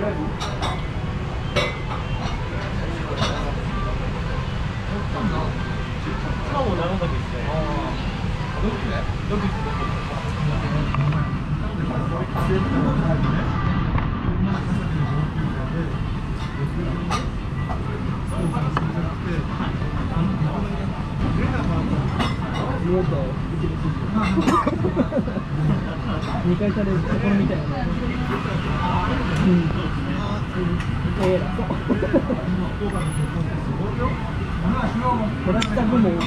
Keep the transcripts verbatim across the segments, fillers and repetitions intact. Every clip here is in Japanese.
も長崎ですね。どっちね？どっちですか？ 二回されるところみたいなね。うん。ええらそう。これした分も多かった。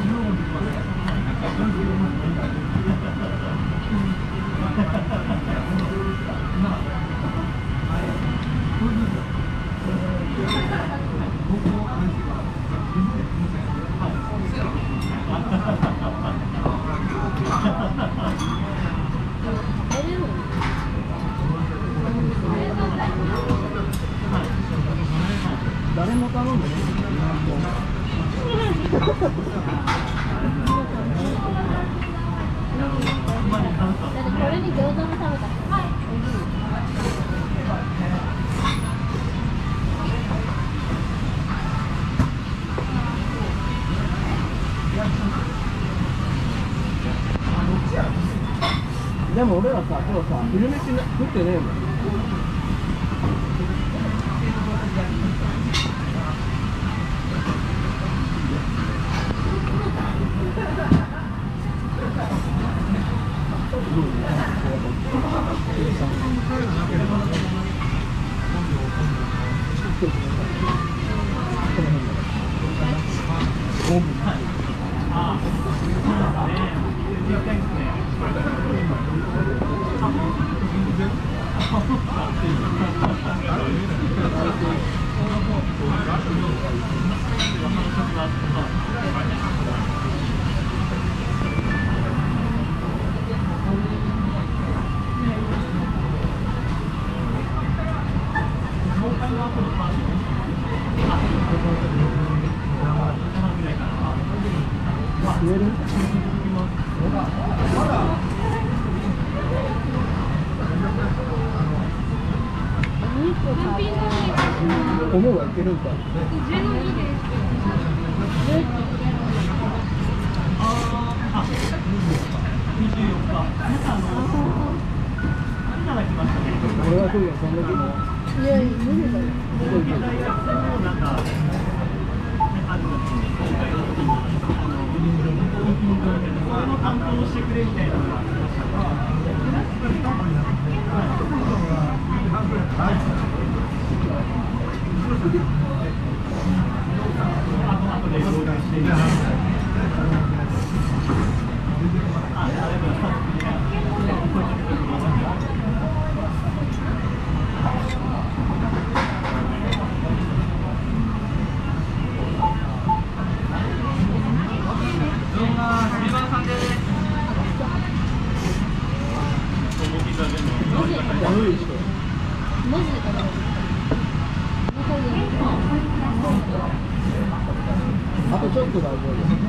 誰も頼んでない。だってこれに餃子も食べた。でも俺らさ、今日さ、昼飯食ってねえもん。米はいけるんか。じゅうにです。あ、にじゅうよっか。皆さんのいただきましたね。これはそうや、そんだけの。いや、無理だよ。なんか、この担当してくれみたいなのがありました。あとちょっと大丈夫。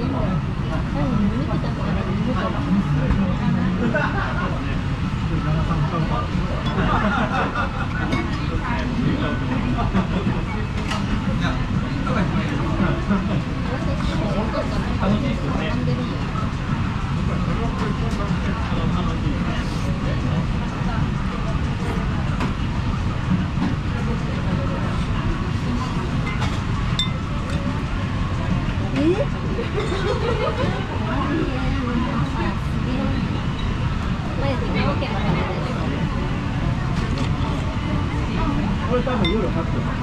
これ多分夜はっぷん。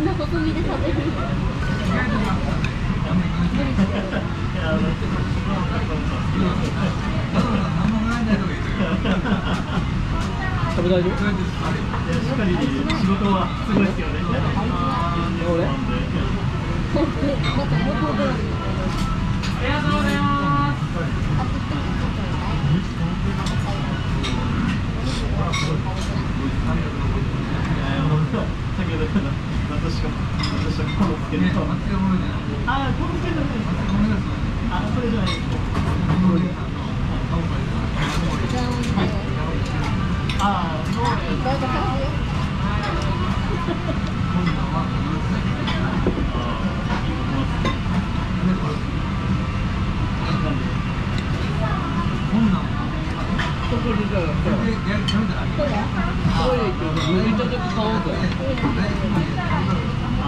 んな細身で食べるの。 食べ大丈夫？ しっかり仕事はすごいですよね。 俺？ なんか元々 ありがとうございます。先ほど私が私がこのつけると。あ、このつけるの。あ、それじゃないです。ああ、そうです。 これじゃあ、トイレ行って麦茶だけ買おうぜ。 あ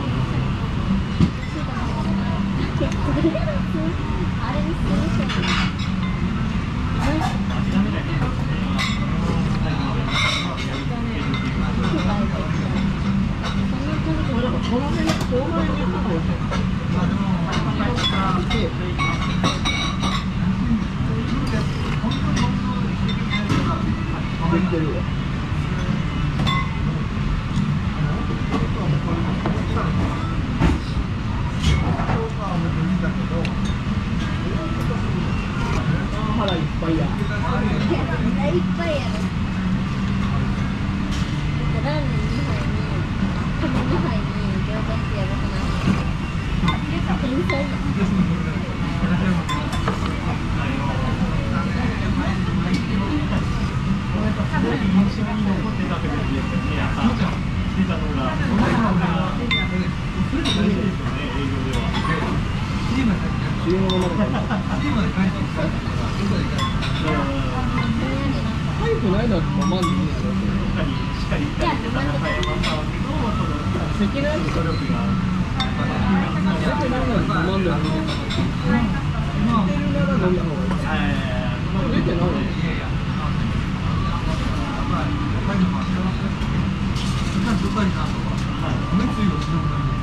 れにするしかない。 この辺、この辺に行った方がいい。できてるよ。腹いっぱいや。 いや、いっぱいやろ。ラーメンにはいに、米にはいに、餃子ってやばくない？天才や。 すごい印象に残ってたってことですよね。朝してたのが、それが大事ですよね、営業では。 汁物まで買った。タイプないのはまんでいいんだよ。 しっかりしっかりやってた中山さんのその関のやつ努力が。 関ないのはまんでいいんだよ。出てるなら飲んだ方がいい。出てないの？ はい。